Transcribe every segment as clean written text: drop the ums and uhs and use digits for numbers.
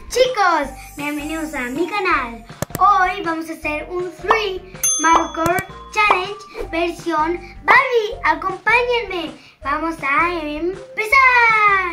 Chicos, bienvenidos a mi canal. Hoy vamos a hacer un Free Marker Challenge versión Barbie. Acompáñenme. Vamos a empezar.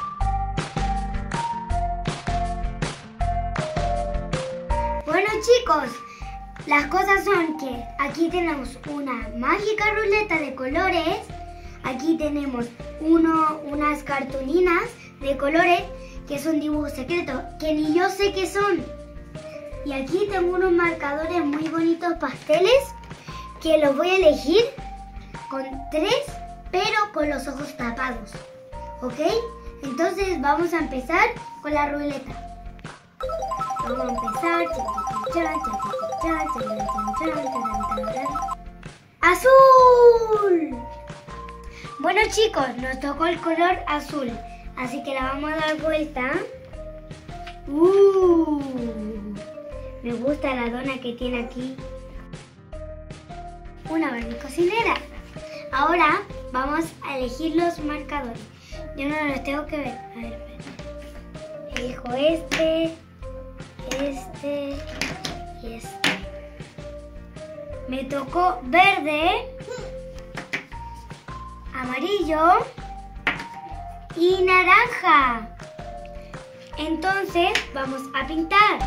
Bueno chicos, las cosas son que aquí tenemos una mágica ruleta de colores. Aquí tenemos unas cartulinas de colores que es un dibujo secreto que ni yo sé qué son. Y aquí tengo unos marcadores muy bonitos pasteles que los voy a elegir con 3, pero con los ojos tapados. ¿Ok? Entonces vamos a empezar con la ruleta. Vamos a empezar. ¡Azul! Bueno chicos, nos tocó el color azul. Así que la vamos a dar vuelta. Me gusta la dona que tiene aquí. Una Barbie cocinera. Ahora vamos a elegir los marcadores. Yo no los tengo que ver. A ver, espera. Elijo este y este. Me tocó verde, amarillo y naranja. Entonces vamos a pintar.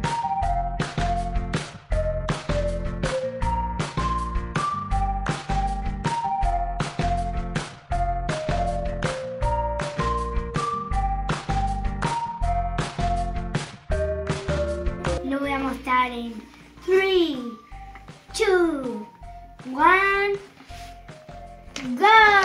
Lo voy a mostrar en 3, 2, 1, go.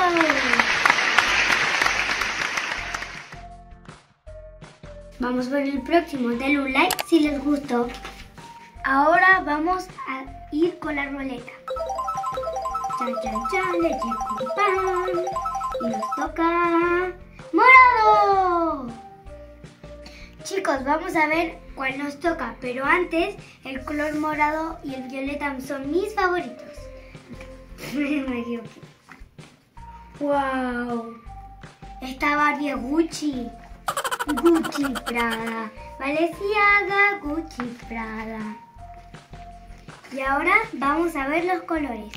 Vamos por el próximo, denle un like si les gustó. Ahora vamos a ir con la ruleta. Chan, chan, chan, leche con pan. Y nos toca morado. Chicos, vamos a ver cuál nos toca. Pero antes, el color morado y el violeta son mis favoritos. Me equivoqué. ¡Wow! Esta Barbie es Gucci. Gucci Prada, Balenciaga, Gucci Prada. Y ahora vamos a ver los colores.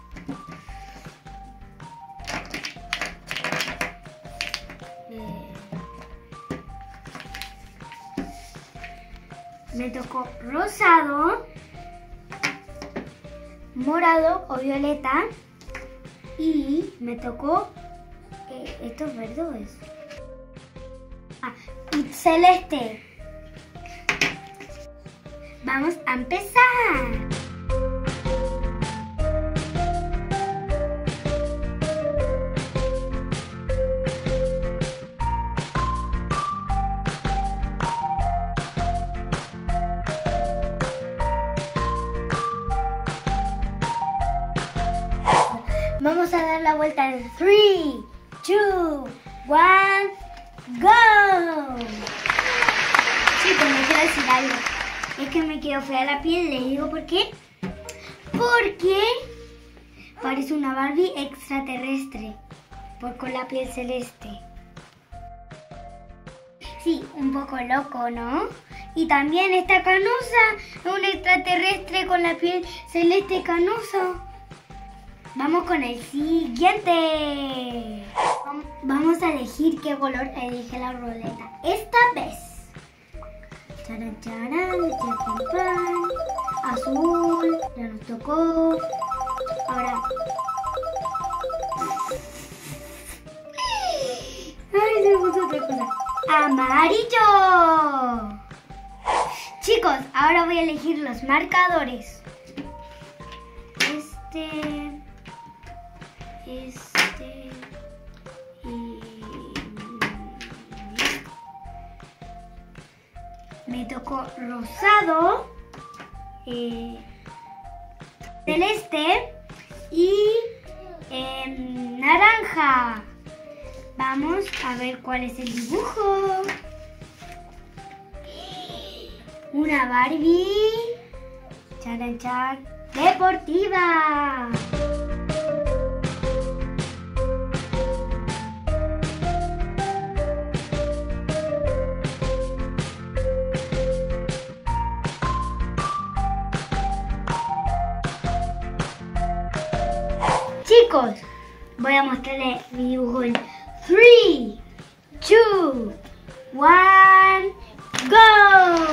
Me tocó rosado, morado o violeta. Y me tocó ¿esto es verde o es? Y celeste. Vamos a empezar. Vamos a dar la vuelta en 3, 2, 1, go. Chicos, me quiero decir algo. Es que me quedó fea la piel. Les digo por qué. Porque parece una Barbie extraterrestre. Con la piel celeste. Sí, un poco loco, ¿no? Y también esta canosa, un extraterrestre con la piel celeste canosa. Vamos con el siguiente. Vamos a elegir qué color elige la ruleta esta vez. Charan, charan, leche con pan. Azul, ya nos tocó. Ahora. Ay, se puso otra cosa. Amarillo. Chicos, ahora voy a elegir los marcadores. Me tocó rosado, celeste y naranja. Vamos a ver cuál es el dibujo. Una Barbie charan, chan, deportiva. chicos, voy a mostrarles mi dibujo en 3, 2, 1, go.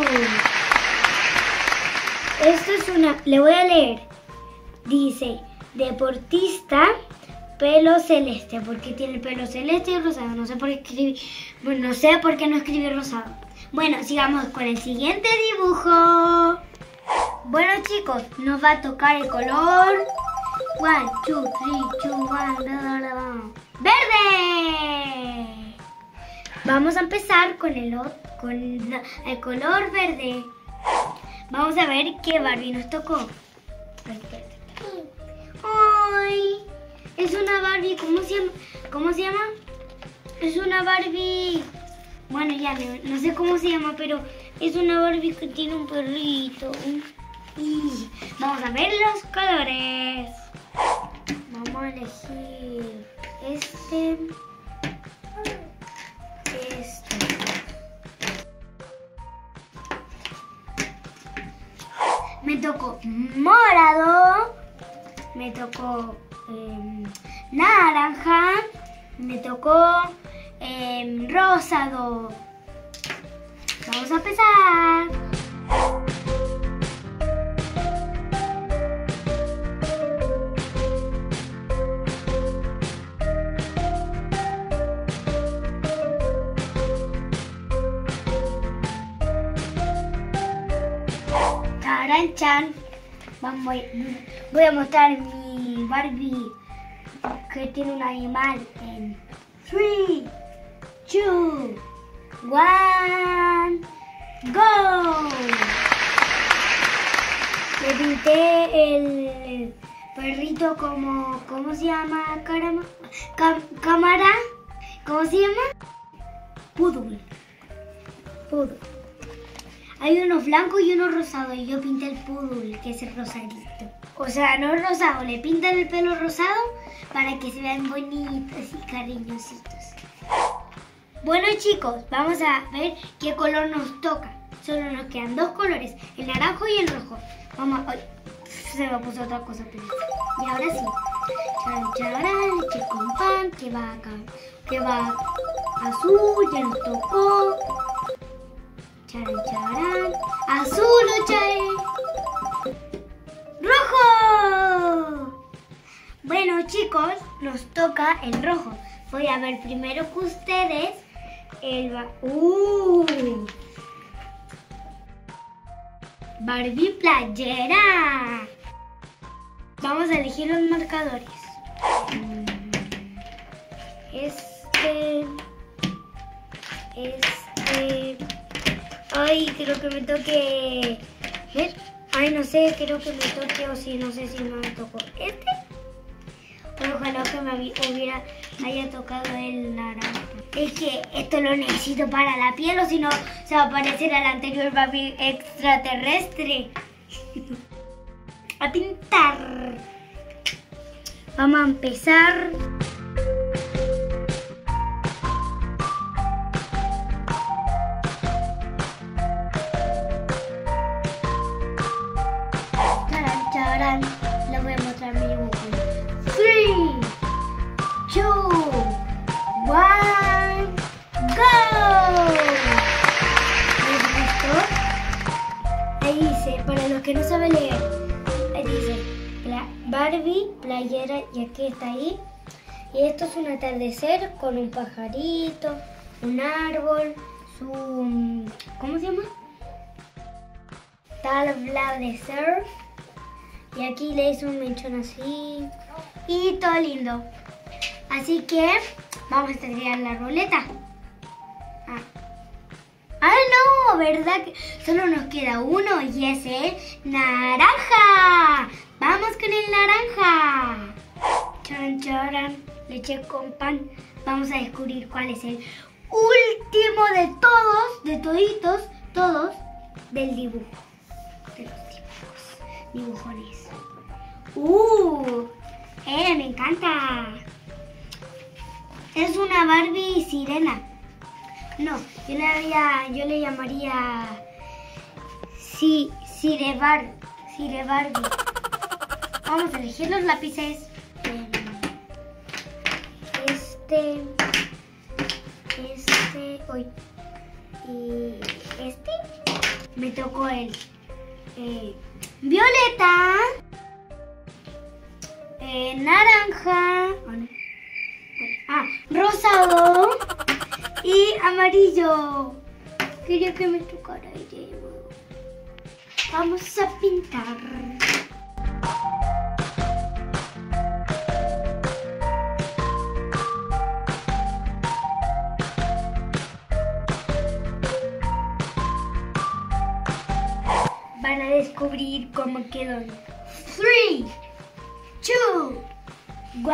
Esto es una, le voy a leer. Dice, deportista, pelo celeste, porque tiene el pelo celeste y rosado. No sé por qué escribí, bueno, no sé por qué no escribí rosado. Bueno, sigamos con el siguiente dibujo. Bueno chicos, nos va a tocar el color 1, 2, 3, 2, 1, ¡verde! Vamos a empezar con el color verde. Vamos a ver qué Barbie nos tocó. ¡Ay! Es una Barbie, ¿cómo se llama? ¿Cómo se llama? Es una Barbie... Bueno, ya no sé cómo se llama, pero es una Barbie que tiene un perrito. Y vamos a ver los colores. Vamos a elegir este. Me tocó morado, me tocó naranja, me tocó rosado. Vamos a empezar. Chan. Voy a mostrar mi Barbie que tiene un animal en 3, 2, 1, go. Le pinté el perrito como, ¿cómo se llama? Cámara, ¿cómo se llama? Poodle. Hay uno blanco y uno rosado y yo pinté el poodle, que es el rosadito. O sea, no rosado, le pintan el pelo rosado para que se vean bonitos y cariñositos. Bueno chicos, vamos a ver qué color nos toca. Solo nos quedan dos colores, el naranjo y el rojo. Vamos, ay, se me puso otra cosa. Y ahora sí. Chararán, leche con pan, que va acá, que va azul, ya nos tocó. Charán, azul, rojo. Bueno chicos, nos toca el rojo. Voy a ver primero que ustedes Barbie playera. Vamos a elegir los marcadores. Este. Ay, creo que me toque. Ay, no sé, creo que me toque o si no sé si me tocó este. Ojalá que me haya tocado el naranja. Es que esto lo necesito para la piel o si no se va a parecer al anterior Barbie extraterrestre. A pintar. Vamos a empezar. Les voy a mostrar mi dibujo. 3, 2, 1, go. ¿Les gustó? Ahí dice, para los que no saben leer, ahí dice Barbie, playera, y aquí está ahí. Y esto es un atardecer con un pajarito, un árbol, ¿cómo se llama? Tabla de surf. Y aquí le hice un mechón así. Y todo lindo. Así que vamos a tirar la ruleta. No, ¿verdad? Que solo nos queda uno y es el naranja. Vamos con el naranja. Charan, leche con pan. Vamos a descubrir cuál es el último de todos del dibujo. De los dibujones. Me encanta. Es una Barbie sirena. No, yo le llamaría Sire Barbie. Vamos a elegir los lápices. hoy y me tocó el violeta, naranja, rosado y amarillo. Quería que me tocara el de nuevo. Vamos a pintar. Van a descubrir cómo quedó. 3, 2, 1,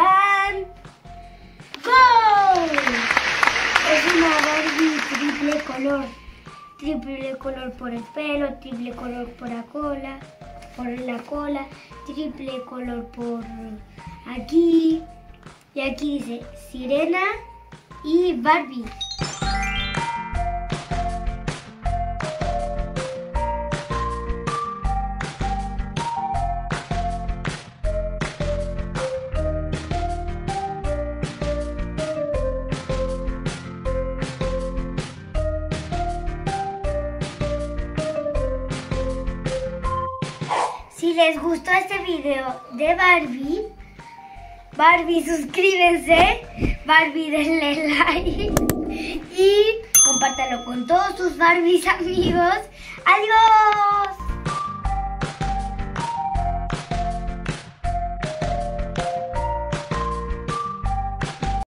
¡go! Es una Barbie triple color. Triple color por el pelo, triple color por la cola, triple color por aquí. Y aquí dice Sirena y Barbie. Si les gustó este video de Barbie suscríbanse, Barbie denle like y compártalo con todos sus Barbies amigos. ¡Adiós!